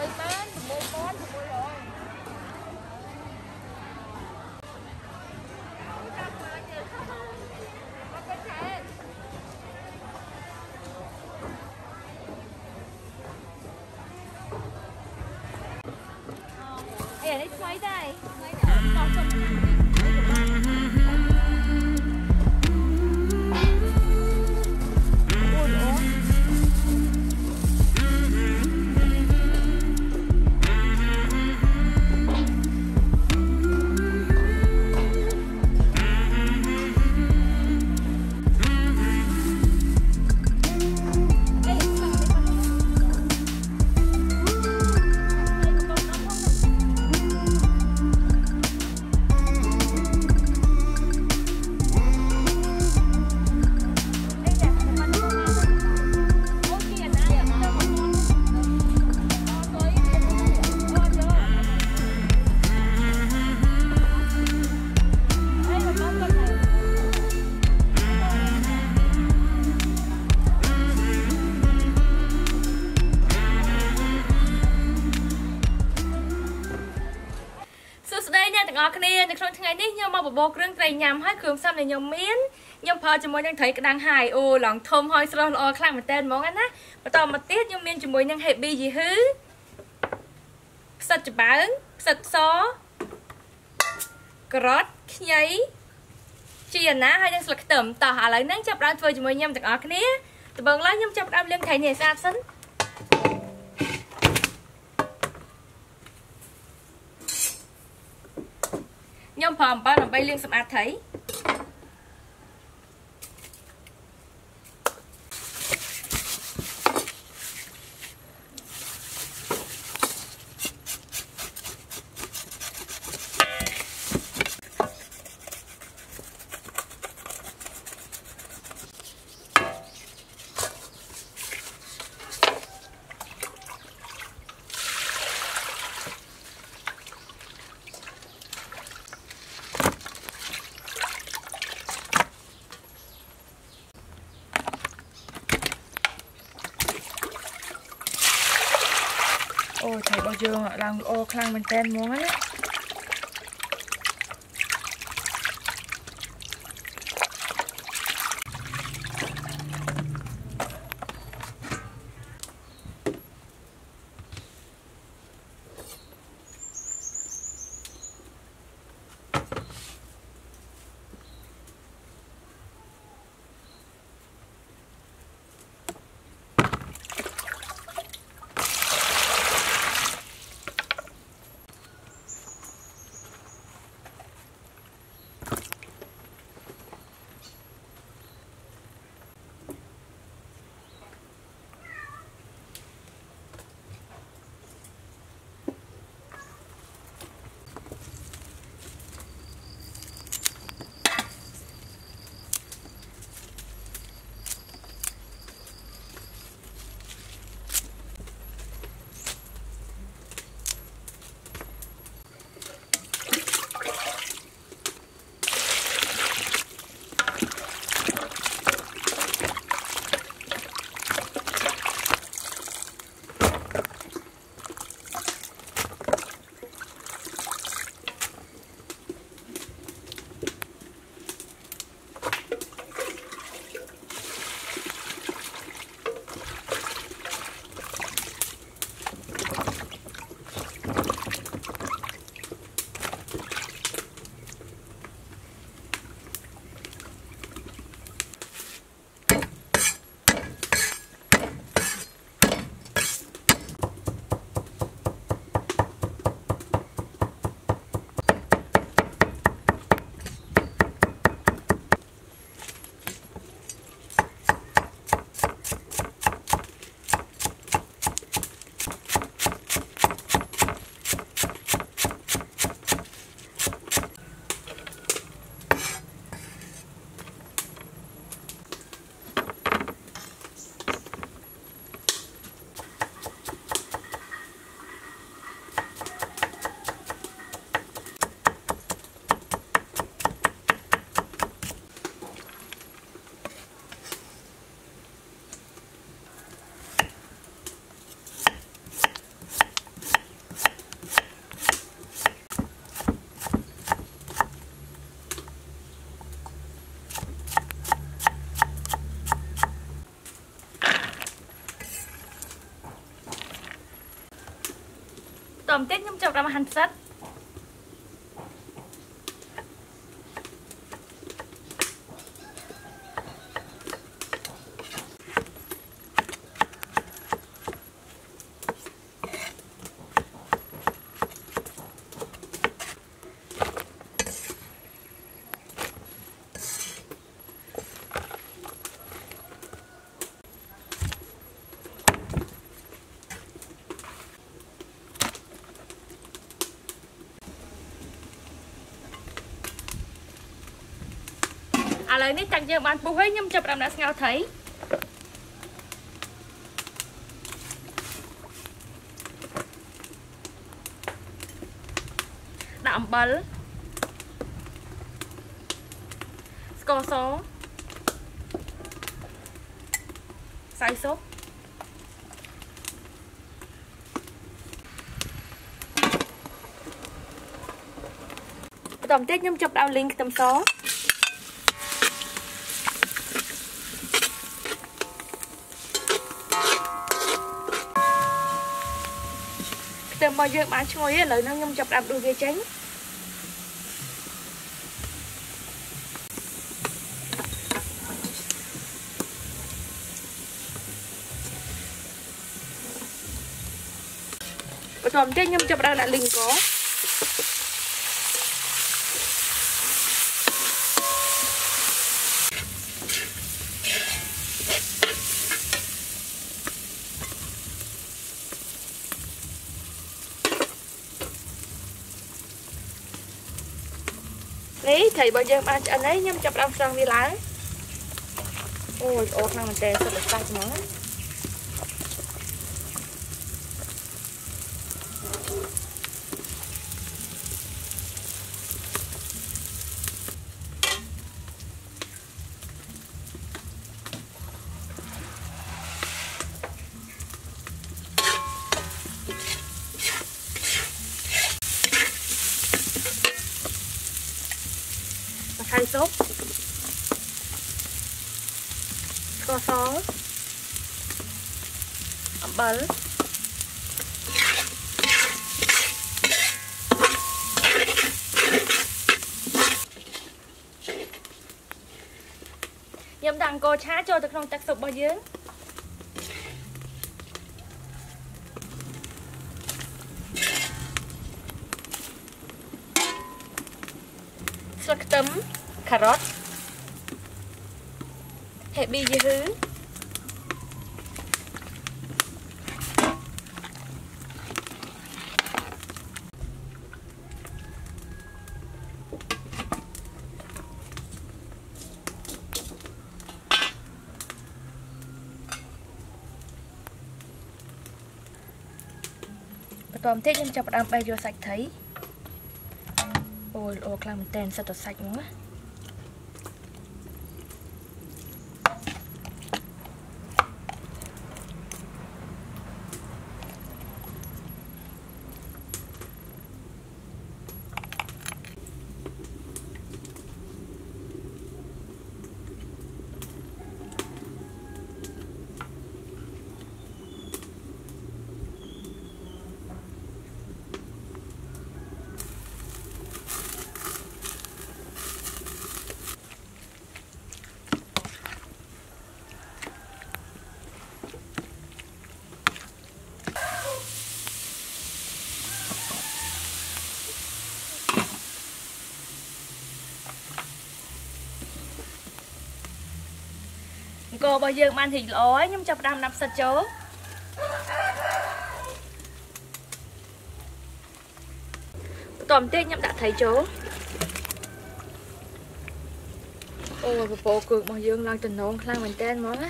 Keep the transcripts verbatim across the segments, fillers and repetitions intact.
mười bán, mười món, mười rồi. Ê, đây xoay đây. Xoay đây. Còn trong ngày ní nhưng mà bộ bộ rừng cây nhằm hết khương xăm này nhom miến nhom phơi cho môi đang thấy cái đang hài ô lòng thơm hôi sôi lo khang một tên món ăn á mà tao mà tiết nhom miến cho môi đang hệ bi gì hứ sạch cho bán sạch xó crót nhấy chia ná hay đang sạch tẩm tao hạ lấy nắng chập ra phơi cho môi nhom từng ở cái ní từ bừng lá nhom chập ra lên thầy nhẹ xa sấn nhom phàm ba làm bay liên sầm ạt thấy ôi thầy bao giờ làm ô khăn mình tên món á tôm tiết nhâm chọc ra mà hành sắt à lời ní tặng dương bạn bố hết nhâm chập làm đã ngao thấy đạm bẩn sco số xay sốt tôm tết nhâm chập đào linh tầm số tôm bao giờ bán chui á lời nó nhâm chập đạp đuôi ghê tránh tôm tết nhâm chập đào đã linh có ní thầy bao giờ ăn anh ấy nhâm chập đau sang đi lái ôi ột năng mình tè sao được sạch nữa xay sốt có só bẩn nhâm đằng cô chá cho được không tắc sụp bao nhiêu sốt tấm cà rốt hệ bi dưa hứ tôm tết em chọc đam bay vô sạch thấy ôi ôi làm tên sao thật sạch nữa cô bao giờ ăn thịt lói nhưng chọc đam nắp sạch chố tòm tết nhậm đã thấy chố ôi bộ cực bao giờ lang tình nôn lang mình tên món á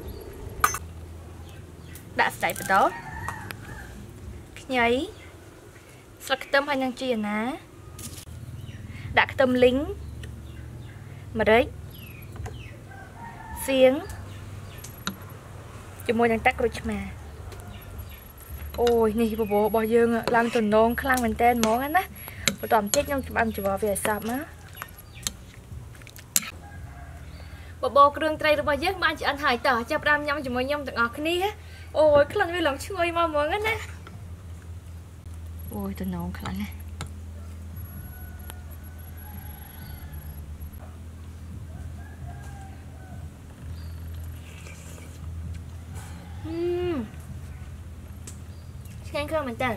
đã sạch vào đó nhấy ស្លឹកខ្ទឹមហើយនឹងជីណាដាក់ខ្ទឹមលីងម្រេចសៀងជាមួយនឹងទឹកក្រូចឆ្មាអូយនេះបបោរបស់យើងឡើងទំនងខ្លាំងមែនតើហ្មងណាបន្ទាប់បន្តិចខ្ញុំច្បាំច្រវាវាឲ្យសព្វមកបបោគ្រឿងត្រីរបស់យើងបានឆ្អិនហើយតោះចាប់ផ្ដើមញ៉ាំជាមួយខ្ញុំទាំងអស់គ្នាអូយក្លិនវាឡើងឈ្ងុយមកហ្មងណាអូយទំនងខ្លាំងណាឆ្ងាញ់ខ្លាំងមែនតើ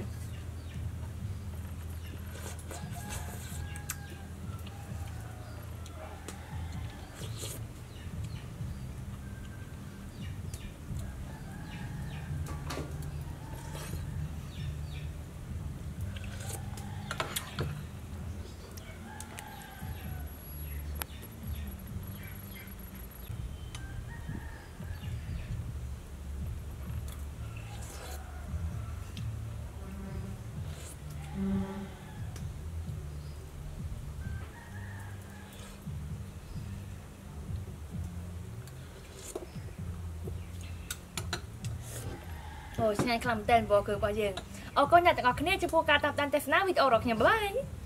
អូឆ្ងាញ់ខ្លាំងមែនតើបងគឺរបស់យើងអរគុណអ្នកទាំងអស់គ្នាចំពោះការតាមដានទស្សនាវីដេអូរបស់ខ្ញុំបាយ